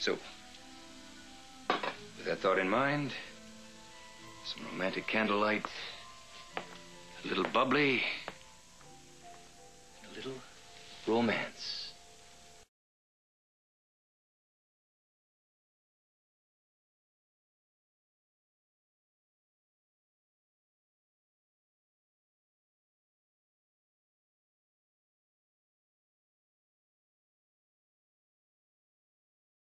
So, with that thought in mind, some romantic candlelight, a little bubbly, a little romance.